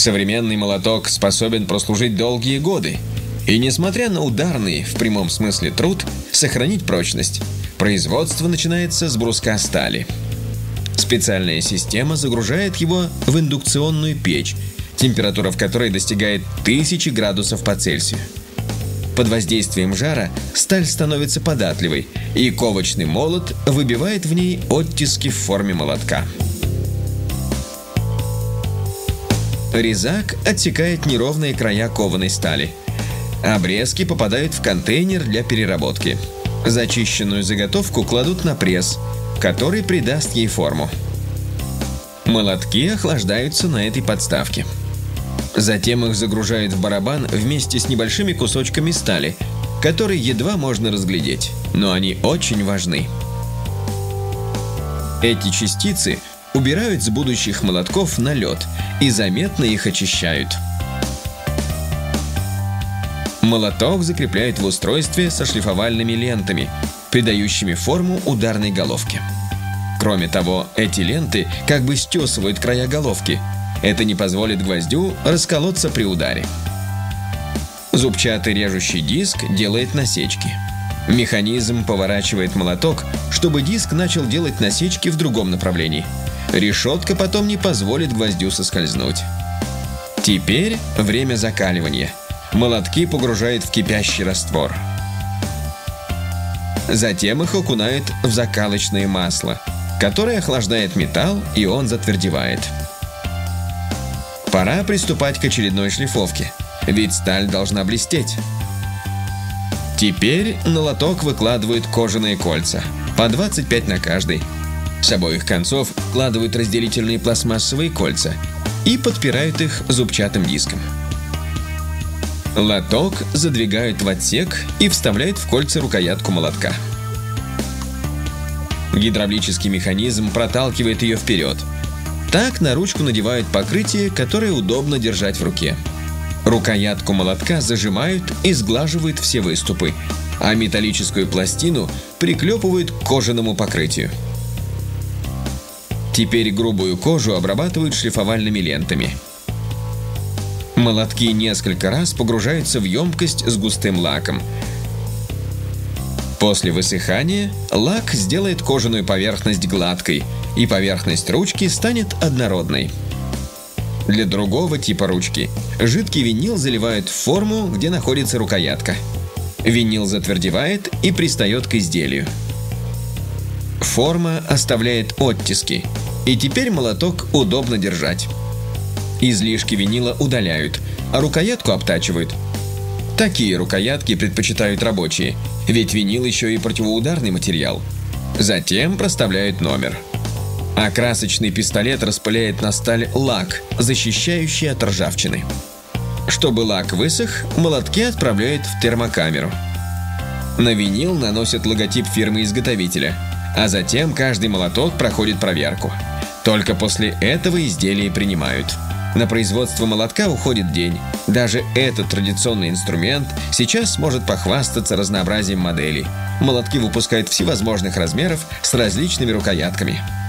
Современный молоток способен прослужить долгие годы и, несмотря на ударный, в прямом смысле, труд, сохранить прочность. Производство начинается с бруска стали. Специальная система загружает его в индукционную печь, температура в которой достигает 1000 градусов по Цельсию. Под воздействием жара сталь становится податливой, и ковочный молот выбивает в ней оттиски в форме молотка. Резак отсекает неровные края кованой стали. Обрезки попадают в контейнер для переработки. Зачищенную заготовку кладут на пресс, который придаст ей форму. Молотки охлаждаются на этой подставке. Затем их загружают в барабан вместе с небольшими кусочками стали, которые едва можно разглядеть, но они очень важны. Эти частицы убирают с будущих молотков на лед и заметно их очищают. Молоток закрепляют в устройстве со шлифовальными лентами, придающими форму ударной головке. Кроме того, эти ленты как бы стесывают края головки. Это не позволит гвоздю расколоться при ударе. Зубчатый режущий диск делает насечки. Механизм поворачивает молоток, чтобы диск начал делать насечки в другом направлении. Решетка потом не позволит гвоздю соскользнуть. Теперь время закаливания. Молотки погружают в кипящий раствор. Затем их окунают в закалочное масло, которое охлаждает металл, и он затвердевает. Пора приступать к очередной шлифовке, ведь сталь должна блестеть. Теперь на лоток выкладывают кожаные кольца, по 25 на каждый. С обоих концов вкладывают разделительные пластмассовые кольца и подпирают их зубчатым диском. Лоток задвигают в отсек и вставляют в кольца рукоятку молотка. Гидравлический механизм проталкивает ее вперед. Так на ручку надевают покрытие, которое удобно держать в руке. Рукоятку молотка зажимают и сглаживают все выступы, а металлическую пластину приклепывают к кожаному покрытию. Теперь грубую кожу обрабатывают шлифовальными лентами. Молотки несколько раз погружаются в емкость с густым лаком. После высыхания лак сделает кожаную поверхность гладкой, и поверхность ручки станет однородной. Для другого типа ручки жидкий винил заливают в форму, где находится рукоятка. Винил затвердевает и пристает к изделию. Форма оставляет оттиски, и теперь молоток удобно держать. Излишки винила удаляют, а рукоятку обтачивают. Такие рукоятки предпочитают рабочие, ведь винил еще и противоударный материал. Затем проставляют номер. А красочный пистолет распыляет на сталь лак, защищающий от ржавчины. Чтобы лак высох, молотки отправляют в термокамеру. На винил наносят логотип фирмы-изготовителя, а затем каждый молоток проходит проверку. Только после этого изделие принимают. На производство молотка уходит день. Даже этот традиционный инструмент сейчас может похвастаться разнообразием моделей. Молотки выпускают всевозможных размеров с различными рукоятками.